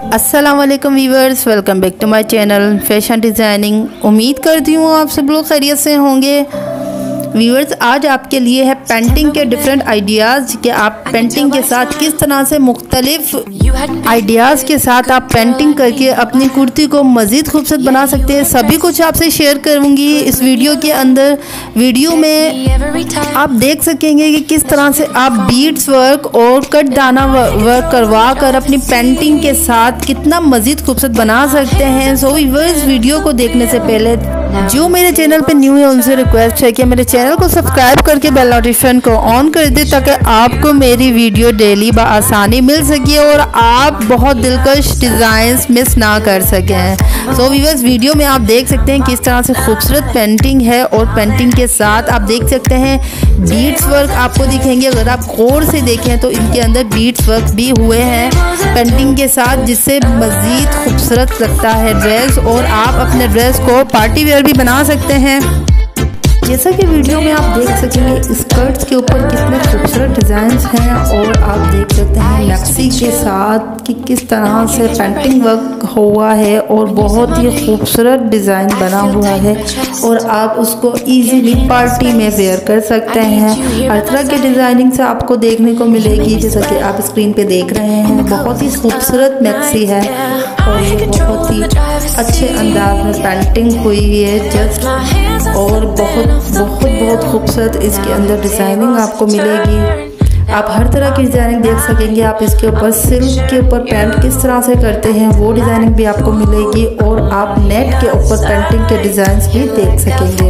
अस्सलाम वालेकुम viewers, welcome back to my channel fashion designing. उम्मीद करती हूँ आप सब लोग खैरियत से होंगे। वीवर्स, आज आपके लिए है पेंटिंग के डिफरेंट आइडियाज़ कि आप पेंटिंग के साथ किस तरह से मुख्तलिफ आइडियाज़ के साथ आप पेंटिंग करके अपनी कुर्ती को मज़ीद खूबसूरत बना सकते हैं। सभी कुछ आपसे शेयर करूँगी इस वीडियो के अंदर। वीडियो में आप देख सकेंगे कि किस तरह से आप बीड्स वर्क और कट दाना वर्क करवा कर अपनी पेंटिंग के साथ कितना मज़ीद खूबसूरत बना सकते हैं। सो वीवर्स, वीडियो को देखने से पहले जो मेरे चैनल पे न्यू है उनसे रिक्वेस्ट है कि मेरे चैनल को सब्सक्राइब करके बेल नोटिफिकेशन को ऑन कर दे ताकि आपको मेरी वीडियो डेली बआसानी मिल सके और आप बहुत दिलकश डिज़ाइंस मिस ना कर सकें। सो व्यूअर्स, वीडियो में आप देख सकते हैं किस तरह से खूबसूरत पेंटिंग है और पेंटिंग के साथ आप देख सकते हैं बीड्स वर्क आपको दिखेंगे। अगर आप गौर से देखें तो इनके अंदर बीड्स वर्क भी हुए हैं पेंटिंग के साथ, जिससे मज़ीद खूबसूरत लगता है ड्रेस और आप अपने ड्रेस को पार्टी वेयर भी बना सकते हैं। जैसा कि वीडियो में आप देख सकेंगे स्कर्ट्स के ऊपर कितने खूबसूरत डिज़ाइंस हैं और आप देख सकते हैं मैक्सी के साथ कि किस तरह से पेंटिंग वर्क हुआ है और बहुत ही खूबसूरत डिज़ाइन बना हुआ है और आप उसको इजीली पार्टी में वेयर कर सकते हैं। हर तरह के डिज़ाइनिंग से आपको देखने को मिलेगी, जैसा कि आप स्क्रीन पे देख रहे हैं। बहुत ही खूबसूरत मैक्सी है और ये बहुत ही अच्छे अंदाज में पेंटिंग हुई है जस्ट, और बहुत खूबसूरत इसके अंदर डिज़ाइनिंग आपको मिलेगी। आप हर तरह की डिज़ाइनिंग देख सकेंगे। आप इसके ऊपर सिल्क के ऊपर पेंट किस तरह से करते हैं वो डिज़ाइनिंग भी आपको मिलेगी और आप नेट के ऊपर पेंटिंग के डिज़ाइंस भी देख सकेंगे।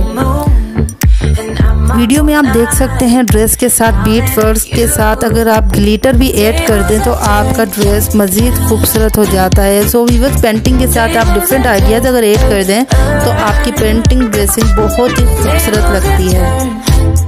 वीडियो में आप देख सकते हैं ड्रेस के साथ बीट वर्क के साथ अगर आप ग्लिटर भी ऐड कर दें तो आपका ड्रेस मज़ीद खूबसूरत हो जाता है। सो वीवर्स, पेंटिंग के साथ आप डिफरेंट आइडियाज़ अगर ऐड कर दें तो आपकी पेंटिंग ड्रेसिंग बहुत ही खूबसूरत लगती है।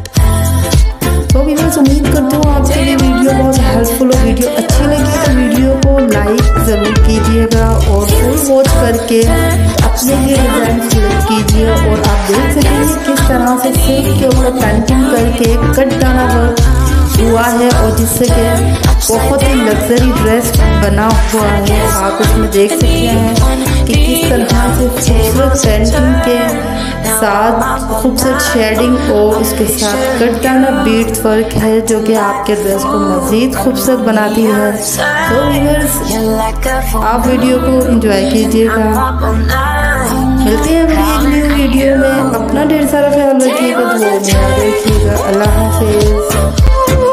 तो वीवर्स, उम्मीद करती हूँ आपके लिए वीडियो बहुत हेल्पफुल हो। वीडियो अच्छी लगी तो वीडियो को लाइक ज़रूर कीजिएगा और फुल वॉच करके अपने लिए डिज़ाइन सिलेक्ट कीजिए। और आप देख सकेंगे किस तरह से सिल्क के ऊपर पेंटिंग करके कट दाना वर्क हुआ है और जिससे कि बहुत ही लग्जरी ड्रेस बना हुआ है। आप इसमें देख सकते हैं कि किस तरह से खूबसूरत पेंटिंग के साथ खूबसूरत शेडिंग और इसके साथ कट दाना बीड्स वर्क है जो कि आपके ड्रेस को मज़ीद खूबसूरत बनाती है। तो व्यूअर्स, आप वीडियो को एंजॉय कीजिएगा। मिलते हैं एक न्यू वीडियो में। अपना ढेर सारा ख्याल रखिएगा, दुआ में याद रखिएगा। अल्लाह हाफिज़।